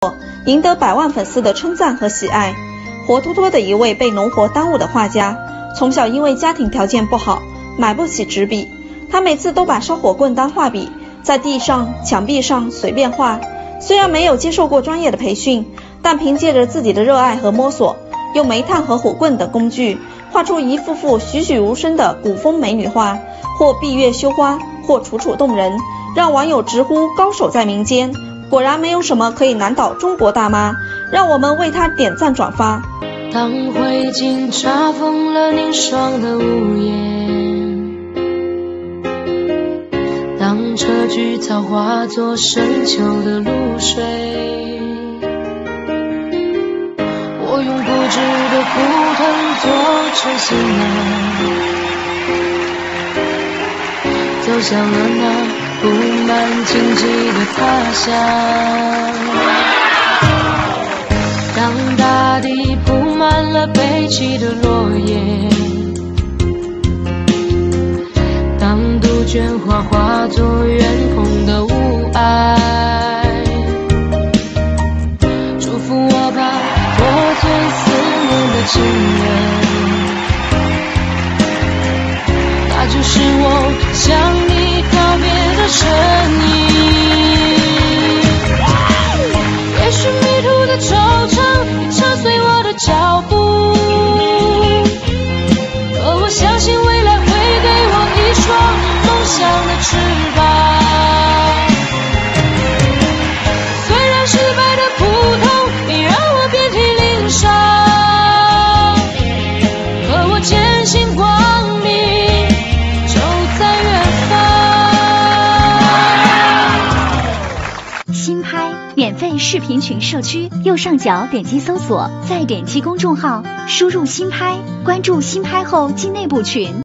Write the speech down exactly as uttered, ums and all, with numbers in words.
赢得百万粉丝的称赞和喜爱。活脱脱的一位被农活耽误的画家，从小因为家庭条件不好，买不起纸笔，他每次都把烧火棍当画笔，在地上、墙壁上随便画。虽然没有接受过专业的培训，但凭借着自己的热爱和摸索，用煤炭和火棍等工具，画出一幅幅栩栩如生的古风美女画，或闭月羞花，或楚楚动人，让网友直呼高手在民间。果然没有什么可以难倒中国大妈，让我们为她点赞转发。 当灰烬查封了凝霜的屋檐，当车菊草化作深秋的露水，我用不知的枯藤做成行囊，走向了那布满荆棘的他乡。当大地铺满了悲泣的落叶，当杜鹃花化作远空的雾霭，祝福我吧，我最思念的亲人，那就是我向你告别的身影。也许迷途的惆怅已扯碎我的脚步，可我相信未来会给我一双梦想的翅膀。虽然失败的苦痛已让我遍体鳞伤，可我坚信光明就在远方。 新拍免费视频群社区，右上角点击搜索，再点击公众号，输入新拍，关注新拍后进内部群。